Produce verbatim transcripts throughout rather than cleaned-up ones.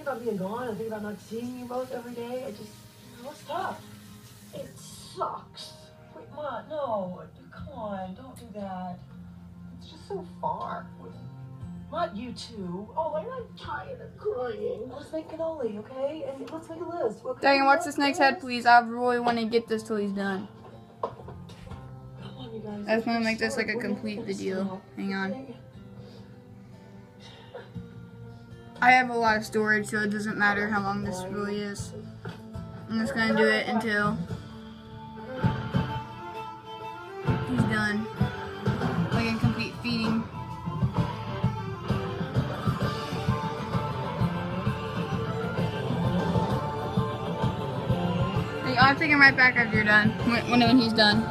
about being gone. I think about not seeing you both every day. I just, what's tough? It sucks. Wait, Ma, no, come on, don't do that. It's just so far. Not you two. Oh, I'm not tired of crying. Let's make cannoli, okay? And let's make a list. Okay? Dang, watch the snake's head, please. I really want to get this till he's done. Come on, you guys. I just want to make this like a complete video. Hang on. I have a lot of storage, so it doesn't matter how long this really is. I'm just gonna do it until he's done. Like a complete feeding. I'll take him right back after you're done. When, when he's done.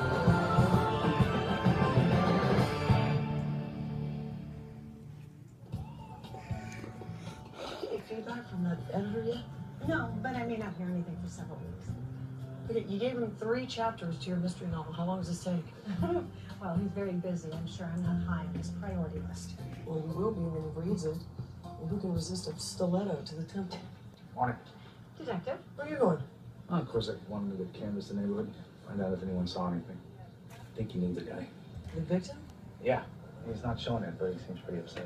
Any feedback from the editor yet? No, but I may not hear anything for several weeks. Okay, you gave him three chapters to your mystery novel. How long does this take? Well, he's very busy. I'm sure I'm not high on his priority list. Well, you will be when he reads it. And who can resist a stiletto to the temple? Morning. Detective? Where are you going? Well, of course, I wanted to canvass the neighborhood, find out if anyone saw anything. I think he needs a guy. The victim? Yeah, he's not showing it, but he seems pretty upset.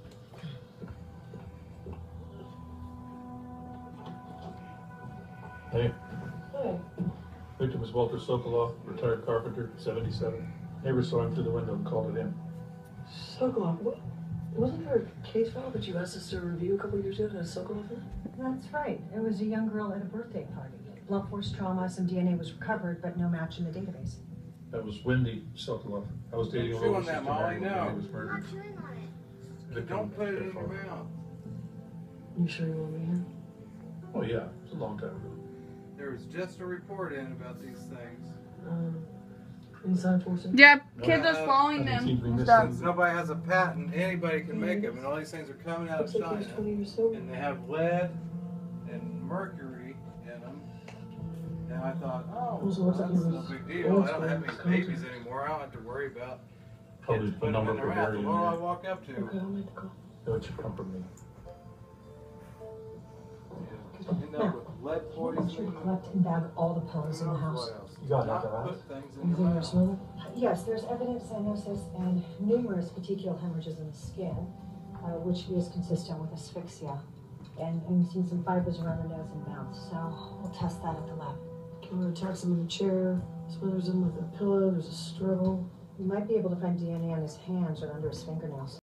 Hey, Hey. victim is Walter Sokolov, retired carpenter, seventy-seven. Neighbors saw him through the window and called it in. Sokolov. What? Wasn't there a case file that you asked us to review a couple of years ago that had Sokolov in it? That's right. It was a young girl at a birthday party. Blunt force trauma, some D N A was recovered, but no match in the database. That was Wendy Sokolov. I was dating a Chewing little that, sister Molly, Mary when no. he was murdered. Victim Don't put it in her your father. mouth. You sure you want me here? Oh yeah, it was a long time ago. There was just a report in about these things. Um, any sign for it? Yeah, kids are Uh, following Nothing them seems to be and missing. stuff. Since nobody has a patent, anybody can make them, and all these things are coming out of Looks like he was China. twenty years sober. And they have lead and mercury in them. And I thought, oh, Also looks like that's he no was big deal. I don't have any Wisconsin. babies anymore. I don't have to worry about Probably kids the putting them number in of their mouth. Bavarian What do I there. walk up to? Okay, I'll make the call. No, it should come from me. End up with lead He wants you to poisoning. collect and bag all the pillows in the house. You got Not that, huh? put things in You your think you're mouth. smelling? Yes, there's evidence, cyanosis, and numerous petechial hemorrhages in the skin, uh, which is consistent with asphyxia. And we've seen some fibers around the nose and mouth, so we'll test that at the lab. Killer attacks him in a chair, smothers him with a pillow, there's a struggle. We might be able to find D N A on his hands or under his fingernails.